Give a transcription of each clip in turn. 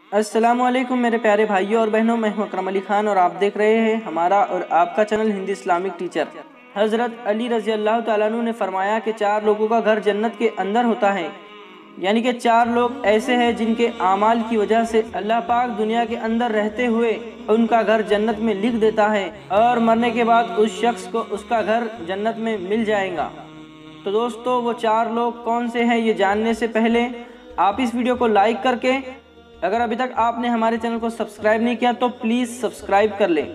अस्सलामुअलैकुम मेरे प्यारे भाइयों और बहनों, मैं हूं अकरम अली खान और आप देख रहे हैं हमारा और आपका चैनल हिंदी इस्लामिक टीचर। हज़रत अली रज़ी अल्लाह तआला अन्हु ने फरमाया कि 4 लोगों का घर जन्नत के अंदर होता है, यानी कि 4 लोग ऐसे हैं जिनके आमाल की वजह से अल्लाह पाक दुनिया के अंदर रहते हुए उनका घर जन्नत में लिख देता है और मरने के बाद उस शख्स को उसका घर जन्नत में मिल जाएगा। तो दोस्तों, वो 4 लोग कौन से हैं ये जानने से पहले आप इस वीडियो को लाइक करके, अगर अभी तक आपने हमारे चैनल को सब्सक्राइब नहीं किया तो प्लीज़ सब्सक्राइब कर लें।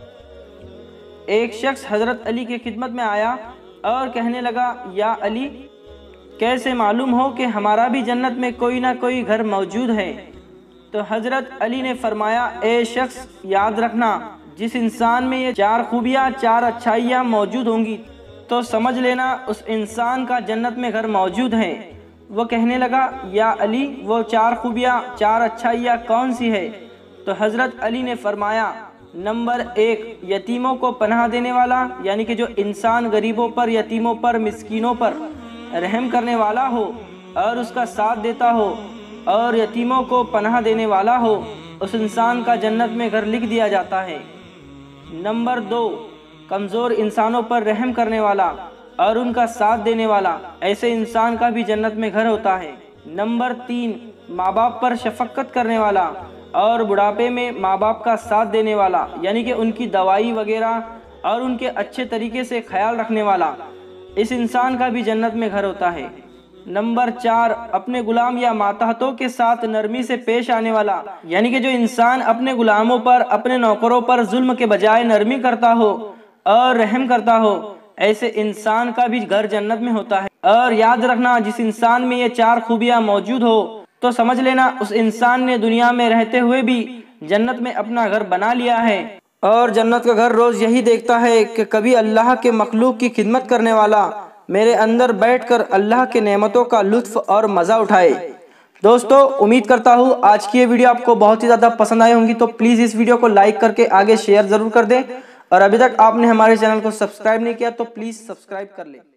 एक शख्स हज़रत अली की खिदमत में आया और कहने लगा, या अली, कैसे मालूम हो कि हमारा भी जन्नत में कोई ना कोई घर मौजूद है। तो हज़रत अली ने फरमाया, ए शख्स, याद रखना, जिस इंसान में ये 4 खूबियाँ 4 अच्छाइयाँ मौजूद होंगी तो समझ लेना उस इंसान का जन्नत में घर मौजूद है। वो कहने लगा, या अली, वो 4 खूबियाँ 4 अच्छाइयाँ कौन सी है? तो हज़रत अली ने फरमाया, नंबर 1, यतीमों को पनाह देने वाला, यानी कि जो इंसान गरीबों पर, यतीमों पर, मिस्कीनों पर रहम करने वाला हो और उसका साथ देता हो और यतीमों को पनाह देने वाला हो, उस इंसान का जन्नत में घर लिख दिया जाता है। नंबर 2, कमज़ोर इंसानों पर रहम करने वाला और उनका साथ देने वाला, ऐसे इंसान का भी जन्नत में घर होता है। नंबर 3, माँ बाप पर शफ़क़त करने वाला और बुढ़ापे में माँ बाप का साथ देने वाला, यानी कि उनकी दवाई वगैरह और उनके अच्छे तरीके से ख्याल रखने वाला, इस इंसान का भी जन्नत में घर होता है। नंबर 4, अपने गुलाम या मातहतों के साथ नरमी से पेश आने वाला, यानी कि जो इंसान अपने गुलामों पर, अपने नौकरों पर जुल्म के बजाय नरमी करता हो और रहम करता हो, ऐसे इंसान का भी घर जन्नत में होता है। और याद रखना, जिस इंसान में ये 4 खूबियाँ मौजूद हो तो समझ लेना उस इंसान ने दुनिया में रहते हुए भी जन्नत में अपना घर बना लिया है। और जन्नत का घर रोज़ यही देखता है कि कभी अल्लाह के मखलूक की खिदमत करने वाला मेरे अंदर बैठकर अल्लाह के नेमतों का लुत्फ़ और मज़ा उठाए। दोस्तों, उम्मीद करता हूँ आज की ये वीडियो आपको बहुत ही ज़्यादा पसंद आई होंगी, तो प्लीज़ इस वीडियो को लाइक करके आगे शेयर ज़रूर कर दें और अभी तक आपने हमारे चैनल को सब्सक्राइब नहीं किया तो प्लीज़ सब्सक्राइब कर लें।